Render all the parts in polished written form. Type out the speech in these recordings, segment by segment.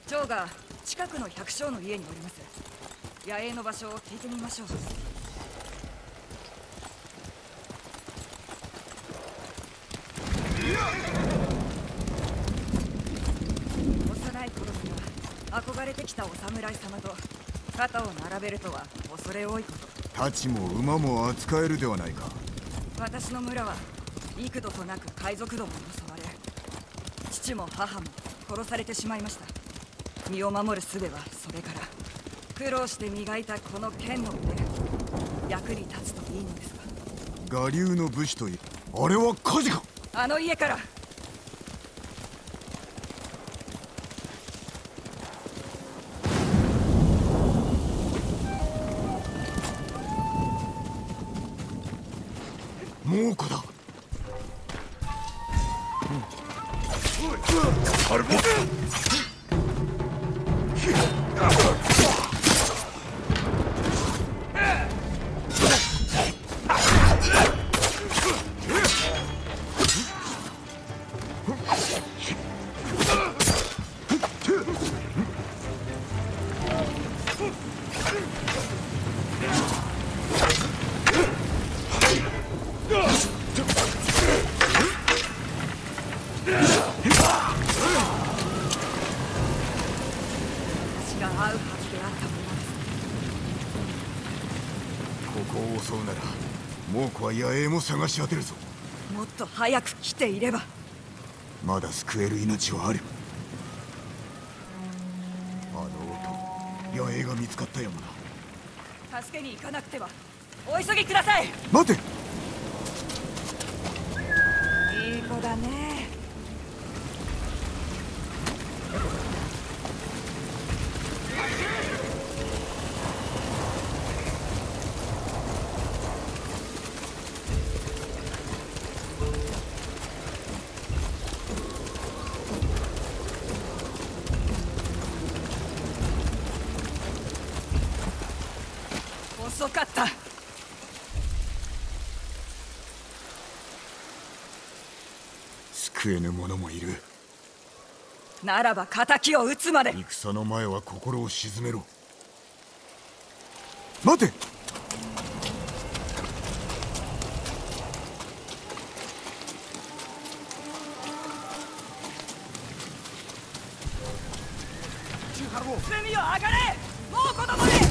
長が近くの百姓の家におります。野営の場所を聞いてみましょう。幼い頃には憧れてきたお侍様と肩を並べるとは恐れ多いこと。 太刀も馬も扱えるではないか。 私の村は幾度となく海賊どもに襲われ、父も母も殺されてしまいました。身を守る術はそれから。苦労して磨いたこの剣の腕、役に立つといいのですが。 我流の武士といあれは火事か。 あの家から。 猛虎だ。 あれも猛虎は野営も探し当てるぞ。 もっと早く来ていれば。 まだ救える命はある。あの音、野営が見つかった山だ。助けに行かなくては。お急ぎください。 待て。 いい子だね。遅かった。 救えぬ者もいる。 ならば敵を討つまで。 戦の前は心を静めろ。待て。 罪よ上がれ。もう子供め。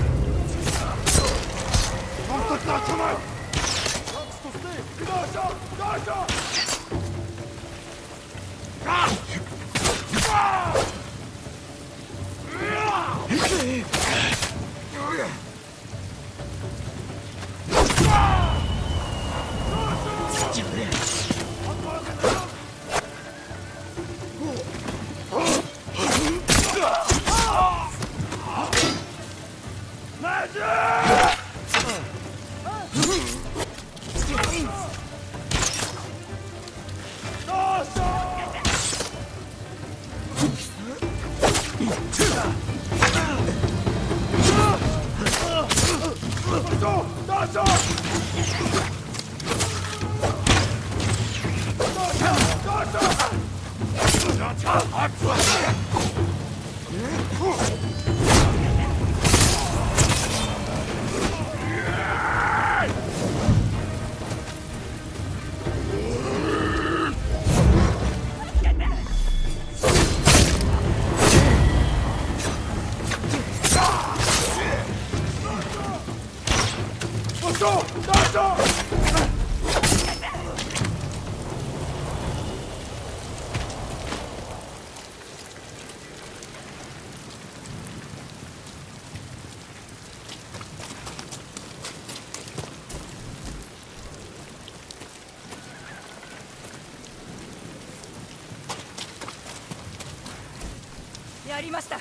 やりました。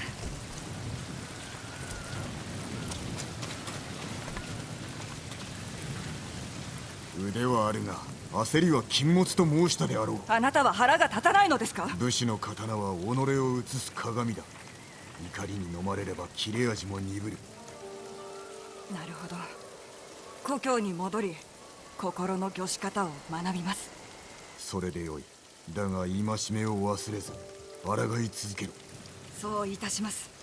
腕はあるが焦りは禁物と申したであろう。 あなたは腹が立たないのですか。 武士の刀は己を映す鏡だ。怒りに飲まれれば切れ味も鈍る。 なるほど。故郷に戻り心の御し方を学びます。 それでよい。だが戒めを忘れず抗い続けろ。 そういたします。